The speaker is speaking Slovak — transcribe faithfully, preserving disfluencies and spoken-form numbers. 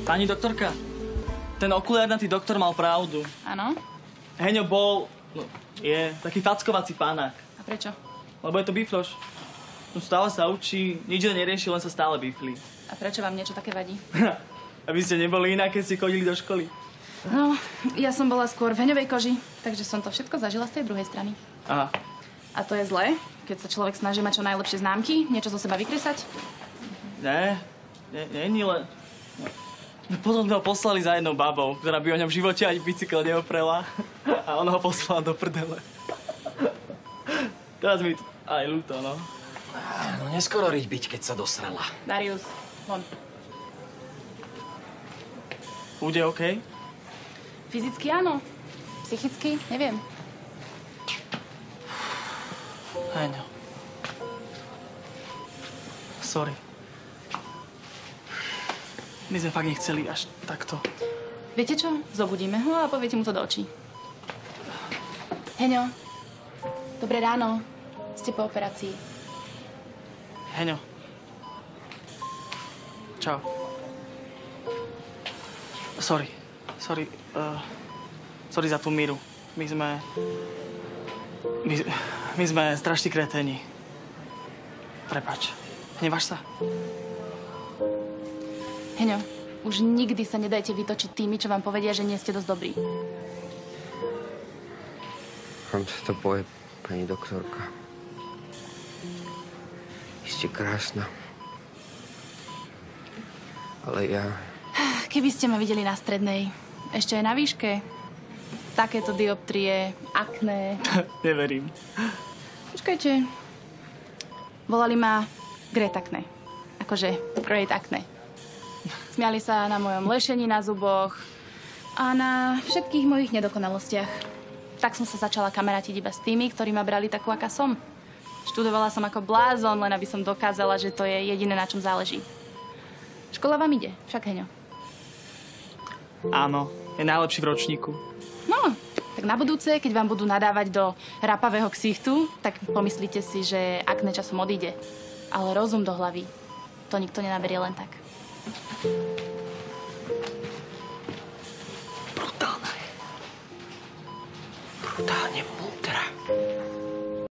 Pani doktorka, ten okuliarnatý doktor mal pravdu. Áno? Heňo bol, no, je taký fackovací pánák. A prečo? Lebo je to bifloš. No stále sa učí, nič nerieši, len sa stále biflí. A prečo vám niečo také vadí? Aby ste neboli inak, keď ste chodili do školy. No, ja som bola skôr v heňovej koži, takže som to všetko zažila z tej druhej strany. Aha. A to je zlé, keď sa človek snaží mať čo najlepšie známky, niečo zo seba vykresať? Ne, nie, nie, len... No, potom ho poslali za jednou babou, ktorá by o ňom v živote ani bicykel neoprela. A on ho poslal do prdele. Teraz mi to aj ľúto, no. No neskoro riť byť, keď sa dosrela. Darius, von. Bude OK? Fyzicky áno, psychicky neviem. Heňo. Sorry. My sme fakt nechceli až takto. Viete čo? Zobudíme ho a poviete mu to do očí. Heňo, dobré ráno. Ste po operácii. Heňo. Čau. Sorry. Sorry. Uh, sorry za tú Miru. My sme... My, my sme strašní kreténi. Prepáč. Hneváš sa? Heňo, už nikdy sa nedajte vytočiť tými, čo vám povedia, že nie ste dosť dobrí. Vám sa to povie, pani doktorka. Vy ste krásna. Ale ja... Keby ste ma videli na strednej, ešte aj na výške, takéto dioptrie, akné. Neverím. Počkajte. Volali ma Great Acne. Akože Great Acne. Smiali sa na mojom lešení na zuboch a na všetkých mojich nedokonalostiach. Tak som sa začala kamarátiť iba s tými, ktorí ma brali takú, aká som. Študovala som ako blázon, len aby som dokázala, že to je jediné, na čom záleží. Škola vám ide, však Heňo. Áno, je najlepší v ročníku. No, tak na budúce, keď vám budú nadávať do rapavého ksichtu, tak pomyslíte si, že akné časom odíde. Ale rozum do hlavy, to nikto nenaberie len tak. Brutálne. Brutálne múdre.